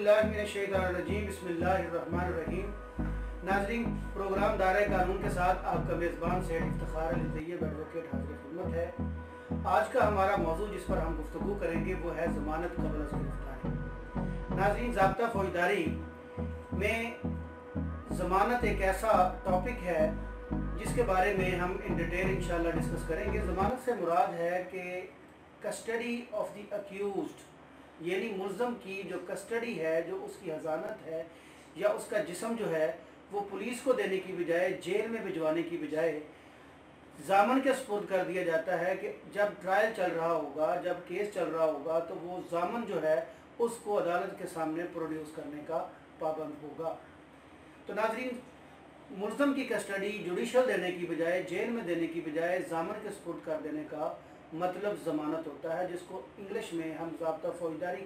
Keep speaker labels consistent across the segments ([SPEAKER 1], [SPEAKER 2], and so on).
[SPEAKER 1] औज़ुबिल्लाहिमिनश्शैतानिर्रजीम बिस्मिल्लाहिर्रहमानिर्रहीम। नाज़रीन, प्रोग्राम दायरे कानून के साथ आपका मेज़बान सैयद इफ्तिखार अली तैयब एडवोकेट हाज़िर खिदमत है। आज का हमारा मौजू जिस पर हम गुफ्तगू करेंगे वो है ज़मानत क़ब्ल अज़ गिरफ़्तारी। नाज़रीन, ज़ाब्ता फ़ौजदारी में ज़मानत एक ऐसा टॉपिक है जिसके बारे में हम इन डिटेल इंशाअल्लाह डिस्कस करेंगे। ज़मानत से मुराद है कि कस्टडी ऑफ द अक्यूज्ड, यानी मुल्ज़म की जो कस्टडी है, जो उसकी हज़ानत है या उसका जिस्म जो है वो पुलिस को देने की बजाय, जेल में भिजवाने की बजाय ज़ामन के सुपुर्द कर दिया जाता है कि जब ट्रायल चल रहा होगा, जब केस चल रहा होगा तो वो ज़ामन जो है उसको अदालत के सामने प्रोड्यूस करने का पाबंद होगा। तो नाज़रीन, मुल्ज़म की कस्टडी जुडिशल देने की बजाय, जेल में देने की बजाय ज़ामन के सुपुर्द कर देने का मतलब ज़मानत होता है, जिसको इंग्लिश में हम ज़ाब्ता फ़ौजदारी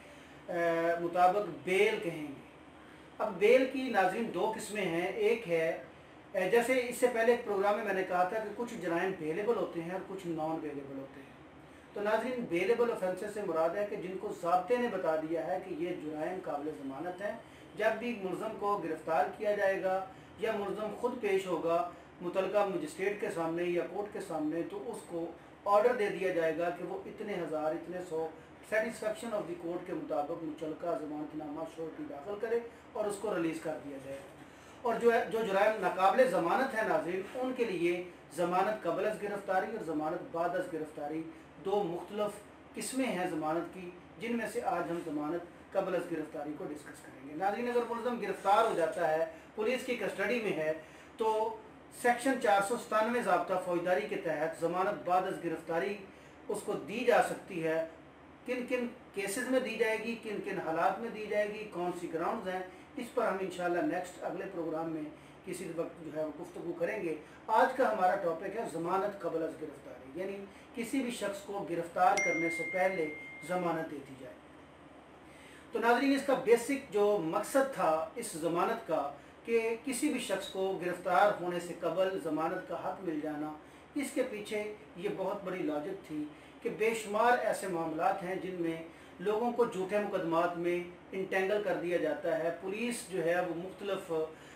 [SPEAKER 1] के मुताबिक बेल कहेंगे। अब बेल की नाज़रीन दो किस्में हैं। एक है, जैसे इससे पहले एक प्रोग्राम में मैंने कहा था कि कुछ जराइम बेलेबल होते हैं और कुछ नॉन बेलेबल होते हैं। तो नाज़रीन, बेलेबल ऑफेंसेस से मुराद है कि जिनको ज़ाब्ते ने बता दिया है कि ये जुराइम काबिल ज़मानत हैं। जब भी मुल्ज़म को गिरफ़्तार किया जाएगा या मुल्ज़म ख़ुद पेश होगा मुतलका मजिस्ट्रेट के सामने या कोर्ट के सामने, तो उसको ऑर्डर दे दिया जाएगा कि वो इतने हज़ार, इतने सौ सेटिस्फेक्शन ऑफ द कोर्ट के मुताबिक मुतलका ज़मानतनामा श्योरिटी दाखिल करे और उसको रिलीज़ कर दिया जाएगा। और जो जुराइम नाकाबिल ज़मानत है नाज़रीन, उनके लिए ज़मानत क़ब्ल अज़ गिरफ़्तारी और ज़मानत बाद अज़ गिरफ़्तारी दो मुख्तलिफ किस्में हैं ज़मानत की, जिनमें से आज हम ज़मानत क़ब्ल अज़ गिरफ़्तारी को डिस्कस करेंगे। नाज़रीन, अगर मुल्ज़म गिरफ़्तार हो जाता है, पुलिस की कस्टडी में है, तो सेक्शन 497 ज़ाब्ता फ़ौजदारी के तहत ज़मानत बाद अज़ गिरफ़्तारी उसको दी जा सकती है। किन किन केसेस में दी जाएगी, किन किन हालात में दी जाएगी, कौन सी ग्राउंड्स हैं, इस पर हम इंशाअल्लाह नेक्स्ट अगले प्रोग्राम में किसी वक्त जो है वो गुफ्तगू करेंगे। आज का हमारा टॉपिक है ज़मानत क़ब्ल अज़ गिरफ़्तारी, यानी किसी भी शख्स को गिरफ़्तार करने से पहले ज़मानत दे दी जाए। तो नाज़रीन, इसका बेसिक जो मकसद था इस ज़मानत का कि किसी भी शख्स को गिरफ़्तार होने से कबल ज़मानत का हक़ मिल जाना, इसके पीछे ये बहुत बड़ी लॉजिक थी कि बेशुमार ऐसे मामलात हैं जिनमें लोगों को झूठे मुकदमात में इंटेंगल कर दिया जाता है। पुलिस जो है वो मुख्तलिफ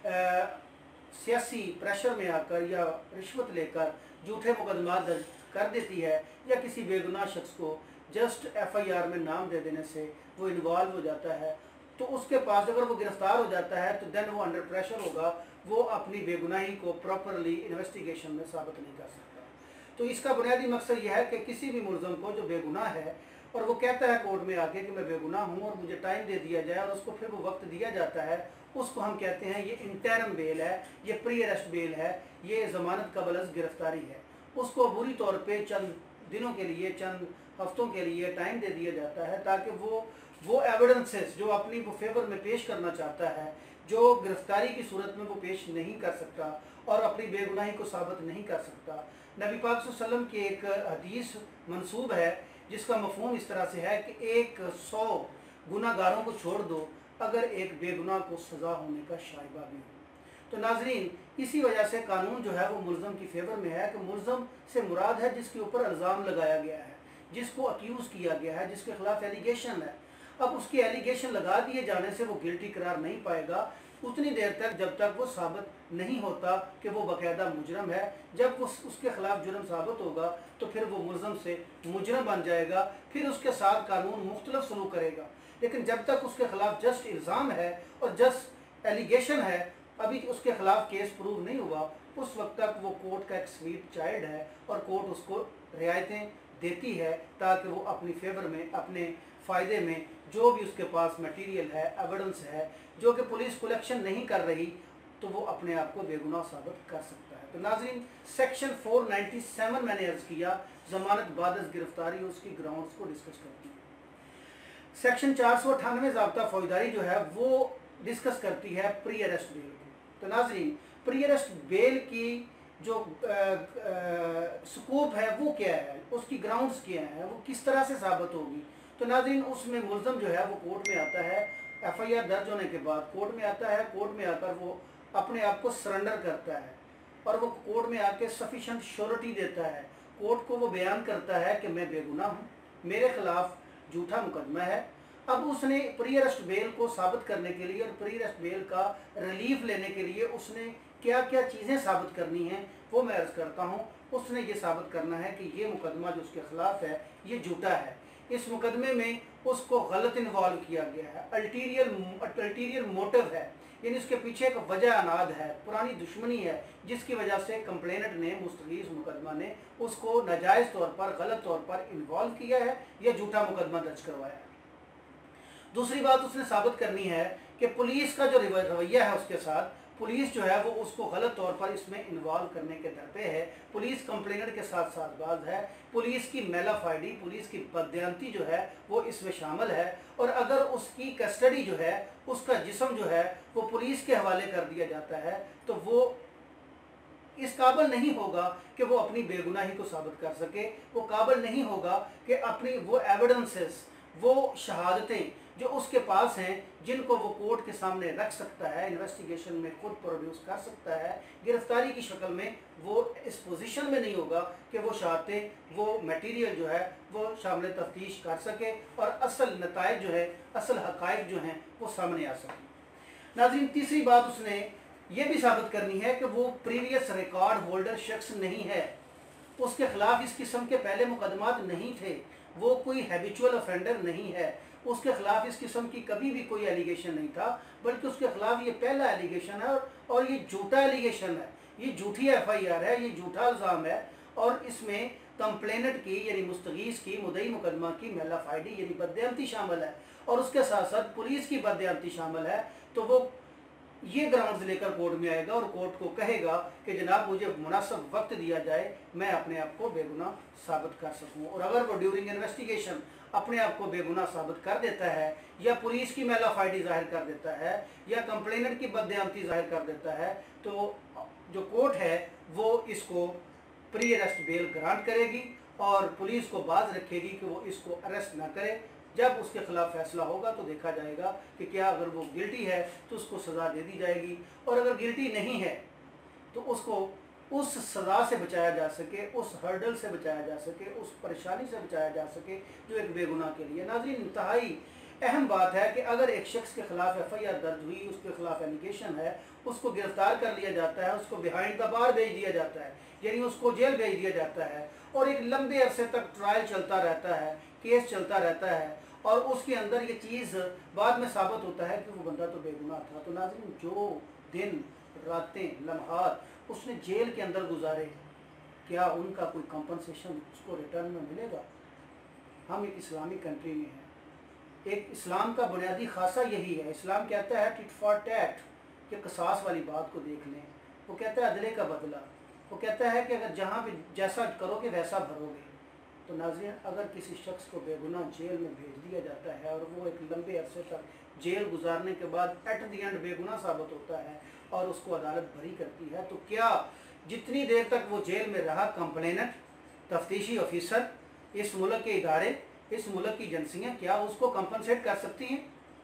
[SPEAKER 1] सियासी प्रेशर में आकर या रिश्वत लेकर झूठे मुकदमात दर्ज कर देती है, या किसी बेगुनाह शख्स को जस्ट FIR में नाम दे देने से वो इन्वॉल्व हो जाता है। तो उसके पास अगर वो गिरफ़्तार हो जाता है तो देन वो अंडर प्रेशर होगा, वो अपनी बेगुनाही को प्रॉपरली इन्वेस्टिगेशन में साबित नहीं कर सकता। तो इसका बुनियादी मकसद यह है कि किसी भी मुल्ज़म को जो बेगुनाह है और वो कहता है कोर्ट में आके कि मैं बेगुनाह हूँ और मुझे टाइम दे दिया जाए, और उसको फिर वो वक्त दिया जाता है, उसको हम कहते हैं ये इंटरम बेल है, ये प्री अरेस्ट बेल है, ये ज़मानत क़ब्ल अज़ गिरफ़्तारी है। उसको बुरी तौर पर चंद दिनों के लिए, चंद हफ्तों के लिए टाइम दे दिया जाता है ताकि वो एविडेंसेस जो अपनी वो फेवर में पेश करना चाहता है, जो गिरफ़्तारी की सूरत में वो पेश नहीं कर सकता और अपनी बेगुनाही को साबित नहीं कर सकता। नबी पाक सल्लल्लाहु अलैहि वसल्लम की एक हदीस मंसूब है जिसका मफ़हूम इस तरह से है कि 100 गुनाहगारों को छोड़ दो अगर एक बेगुनाह को सज़ा होने का शाइबा भी हो। तो नाज़रीन, इसी वजह से कानून जो है वो मुल्ज़म की फेवर में है कि मुल्ज़म से मुराद है जिसके ऊपर इल्ज़ाम लगाया गया है, जिसको अक्यूज़ किया गया है, जिसके खिलाफ एलिगेशन है। अब उसकी एलिगेशन लगा दिए जाने से वो गिल्टी करार नहीं पाएगा उतनी देर तक जब तक वो साबित नहीं होता कि वो बाकायदा मुजरम है। जब वो उसके खिलाफ जुर्म साबित होगा तो फिर वो मुल्ज़म से मुजरम बन जाएगा, फिर उसके साथ कानून मुख्तलिफ सलूक करेगा। लेकिन जब तक उसके खिलाफ जस्ट इल्ज़ाम है और जस्ट एलिगेशन है, अभी उसके खिलाफ केस प्रूव नहीं हुआ, उस वक्त तक वो कोर्ट का एक स्वीट चाइल्ड है और कोर्ट उसको रियायतें देती है ताकि वो अपनी फेवर में, अपने फ़ायदे में जो भी उसके पास मटेरियल है, एविडेंस है, जो कि पुलिस कलेक्शन नहीं कर रही, तो वो अपने आप को बेगुनाह साबित कर सकता है। तो नाज़रीन, सेक्शन 497 मैंने अर्ज़ किया ज़मानत बाद अज़ गिरफ़्तारी, उसकी ग्राउंड्स को डिस्कस करती है। सेक्शन 498 ज़ाब्ता फ़ौजदारी जो है वो डिस्कस करती है प्री अरेस्ट बेल की। तो नाज़रीन, प्री अरेस्ट बेल की जो स्कोप है वो क्या है, उसकी ग्राउंड्स क्या है, वो किस तरह से साबित होगी। तो नाज़रीन, उसमें मुल्ज़म जो है वो कोर्ट में आता है, FIR दर्ज होने के बाद कोर्ट में आता है, कोर्ट में आकर वो अपने आप को सरेंडर करता है और वो कोर्ट में आके सफिशेंट श्योरिटी देता है। कोर्ट को वो बयान करता है कि मैं बेगुनाह हूँ, मेरे खिलाफ झूठा मुकदमा है, अब उसने प्री अरेस्ट बेल को साबित करने के लिए और प्री अरेस्ट बेल का रिलीफ लेने के लिए उसने क्या क्या चीज़ें साबित करनी हैं वो मैं अर्ज़ करता हूँ। उसने ये साबित करना है कि ये मुकदमा जो उसके ख़िलाफ़ है ये झूठा है, इस मुकदमे में उसको गलत इन्वॉल्व किया गया है, अल्टीरियर मोटिव है, यानी उसके पीछे एक वजह अनाद है, पुरानी दुश्मनी है, जिसकी वजह से कंप्लेनेंट ने मुस्तगीज़ मुकदमा ने उसको नाजायज़ तौर पर गलत तौर पर इन्वॉल्व किया है या झूठा मुकदमा दर्ज करवाया है। दूसरी बात उसने साबित करनी है कि पुलिस का जो रवैया है उसके साथ, पुलिस जो है वो उसको गलत तौर पर इसमें इन्वॉल्व करने के डर पे है, पुलिस कंप्लेनर के साथ साथबाज है, पुलिस की मेलाफाइडी, पुलिस की बदयांती जो है वो इसमें शामिल है, और अगर उसकी कस्टडी जो है, उसका जिस्म जो है वो पुलिस के हवाले कर दिया जाता है तो वो इस काबिल नहीं होगा कि वो अपनी बेगुनाही को साबित कर सके, वो काबिल नहीं होगा कि अपनी वो एविडेंसेस, वो शहादतें जो उसके पास हैं जिनको वो कोर्ट के सामने रख सकता है, इन्वेस्टिगेशन में खुद प्रोड्यूस कर सकता है, गिरफ्तारी की शक्ल में वो इस पोजीशन में नहीं होगा कि वो शहादतें, वो मटेरियल जो है वो शामिल तफ्तीश कर सके और असल नताइज जो है, असल हक़ाइक़ जो हैं वो सामने आ सकें। नाज़रीन, तीसरी बात उसने ये भी साबित करनी है कि वो प्रीवियस रिकॉर्ड होल्डर शख्स नहीं है, उसके खिलाफ इस किस्म के पहले मुकदमात नहीं थे, वो कोई हैबिचुअल ऑफेंडर नहीं है, उसके खिलाफ इस किस्म की कभी भी कोई एलिगेशन नहीं था, बल्कि उसके खिलाफ ये पहला एलिगेशन है और ये झूठा एलिगेशन है, ये झूठी FIR है, ये झूठा इल्ज़ाम है, और इसमें कंप्लेनेंट की यानी मुस्तगीज़ की मुद्दई मुकदमा की मेलाफाइडी यानी बदयांती शामिल है, और उसके साथ साथ पुलिस की बदयांती शामिल है। तो वो ये ग्राउंड्स लेकर कोर्ट में आएगा और कोर्ट को कहेगा कि जनाब मुझे मुनासिब वक्त दिया जाए, मैं अपने आप को बेगुनाह साबित कर सकूं। और अगर वो ड्यूरिंग इन्वेस्टिगेशन अपने आप को बेगुनाह साबित कर देता है, या पुलिस की मेलाफाइडी जाहिर कर देता है, या कंप्लेनेंट की बदयांती जाहिर कर देता है, तो जो कोर्ट है वो इसको प्री अरेस्ट बेल ग्रांट करेगी और पुलिस को बाज रखेगी कि वो इसको अरेस्ट ना करे। जब उसके खिलाफ फैसला होगा तो देखा जाएगा कि क्या अगर वो गिल्टी है तो उसको सज़ा दे दी जाएगी, और अगर गिल्टी नहीं है तो उसको उस सज़ा से बचाया जा सके, उस हर्डल से बचाया जा सके, उस परेशानी से बचाया जा सके जो एक बेगुनाह के लिए। नाज़रीन, इंतहाई अहम बात है कि अगर एक शख्स के खिलाफ FIR दर्ज हुई, उसके खिलाफ एलिगेशन है, उसको गिरफ्तार कर लिया जाता है, उसको बिहाइंड द बार भेज दिया जाता है, यानी उसको जेल भेज दिया जाता है, और एक लंबे अरसे तक ट्रायल चलता रहता है, केस चलता रहता है, और उसके अंदर ये चीज़ बाद में साबित होता है कि वो बंदा तो बेगुनाह था। तो नाज़रीन, जो दिन रातें लम्हात उसने जेल के अंदर गुजारे, क्या उनका कोई कंपनसेशन उसको रिटर्न में मिलेगा? हम एक इस्लामिक कंट्री में हैं, एक इस्लाम का बुनियादी खासा यही है, इस्लाम कहता है टिट फॉर टैट, कि कसास वाली बात को देख लें, वो कहता है अदले का बदला, वो कहता है कि अगर जहाँ भी जैसा करोगे वैसा भरोगे। तो नाज़रीन, अगर किसी शख्स को बेगुनाह जेल में भेज दिया जाता है और वो एक लंबे अरसे तक जेल गुजारने के बाद एट द एंड बेगुनाह साबित होता है और उसको अदालत भरी करती है, तो क्या जितनी देर तक वो जेल में रहा कंप्लेनेंट, तफ्तीशी ऑफिसर, इस मुल्क के इदारे, इस मुल्क की एजेंसियाँ क्या उसको कंपनसेट कर सकती हैं?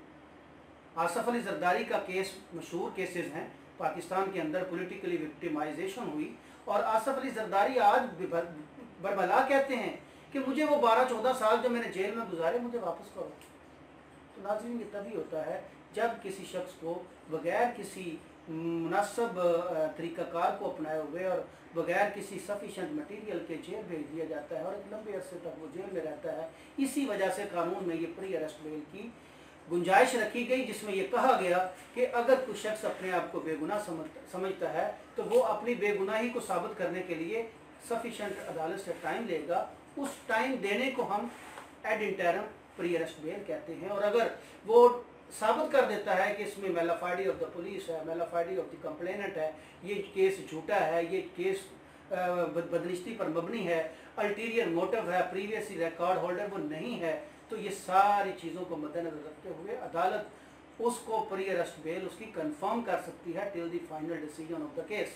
[SPEAKER 1] आसफ अली जरदारी का केस मशहूर केसेस हैं, पाकिस्तान के अंदर पॉलिटिकली विक्टिमाइजेशन हुई, और आसफ अली जरदारी आज बरबला कहते हैं कि मुझे वो 12-14 साल जो मैंने जेल में गुजारे मुझे वापस करो। तो नाज़रीन, ये तभी होता है जब किसी शख्स को बग़ैर किसी मुनासिब तरीक़ाकार को अपनाए हुए और बग़ैर किसी सफिशेंट मटीरियल के जेल भेज दिया जाता है और एक लंबे अरसे तक वो जेल में रहता है। इसी वजह से कानून में ये प्री अरेस्ट बेल की गुंजाइश रखी गई, जिसमें यह कहा गया कि अगर कोई शख्स अपने आप को बेगुनाह समझता है तो वो अपनी बेगुनाही को साबित करने के लिए सफिशेंट अदालत से टाइम लेगा। उस टाइम देने को हम ad interim pre arrest bail कहते हैं। और अगर वो साबित कर देता है कि इसमें मेलाफाइडी ऑफ द पुलिस है, मेलाफाइडी ऑफ द कंप्लेनेंट है, ये केस झूठा है, ये केस बदनिश्ती पर मबनी है, अल्टीरियर मोटिव है, प्रीवियस रिकॉर्ड होल्डर वो नहीं है, तो ये सारी चीज़ों को मद्देनजर रखते हुए अदालत उसको प्री अरेस्ट बेल उसकी कंफर्म कर सकती है till the final decision of the case.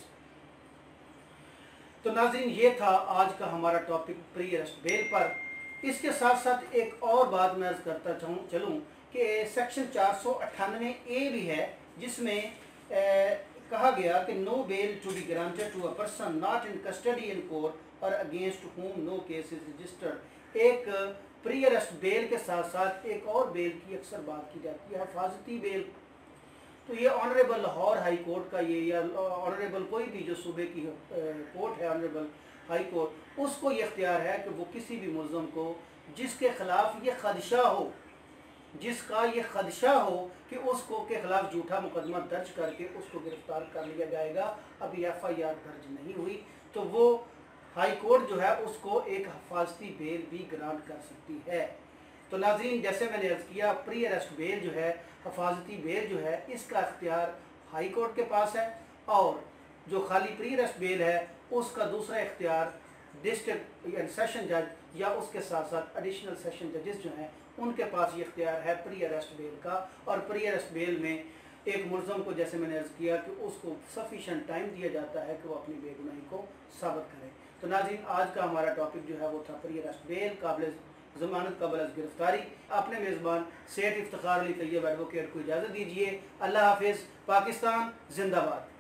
[SPEAKER 1] तो नाज़रीन, ये था आज का हमारा टॉपिक प्री अरेस्ट बेल पर। इसके साथ साथ एक और बात मैं अर्ज करता चलूँ कि सेक्शन 498A भी है, जिसमें कहा गया कि no bail to be granted to a person not in custody in court और against whom no case is registered। एक प्री अरेस्ट बेल के साथ साथ एक और बेल की अक्सर बात की जाती है, हिफाजती बेल। तो ये ऑनरेबल लाहौर हाई कोर्ट का ये, या ऑनरेबल कोई भी जो सूबे की कोर्ट है, ऑनरेबल हाई कोर्ट, उसको ये इख्तियार है कि वो किसी भी मुल्ज़म को जिसके खिलाफ ये खदशा हो, जिसका ये खदशा हो कि उसको के खिलाफ झूठा मुकदमा दर्ज करके उसको गिरफ्तार कर लिया जाएगा, अभी FIR दर्ज नहीं हुई, तो वो हाई कोर्ट जो है उसको एक हिफाजती बेल भी ग्रांट कर सकती है। तो नाज़रीन, जैसे मैंने अर्ज़ किया, प्री अरेस्ट बेल जो है, हिफाजती बेल जो है, इसका इख्तियार हाई कोर्ट के पास है, और जो खाली प्री अरेस्ट बेल है उसका दूसरा इख्तियार डिस्ट्रिक्ट या सेशन जज या उसके साथ साथ एडिशनल सेशन जजेस जो हैं उनके पास ये इख्तियार है प्री अरेस्ट बेल का। और प्री अरेस्ट बेल में एक मुल्ज़म को, जैसे मैंने अर्ज़ किया, कि उसको सफिशेंट टाइम दिया जाता है कि वो अपनी बेगुनाही को साबित करे। तो नाज़रीन, आज का हमारा टॉपिक जो है वो था प्री अरेस्ट बेल, काबिल ज़मानत कबल अज़ गिरफ्तारी। अपने मेज़बान सेठ इफ्तिखार अली तैयब एडवोकेट को इजाज़त दीजिए। अल्लाह हाफिज़। पाकिस्तान जिंदाबाद।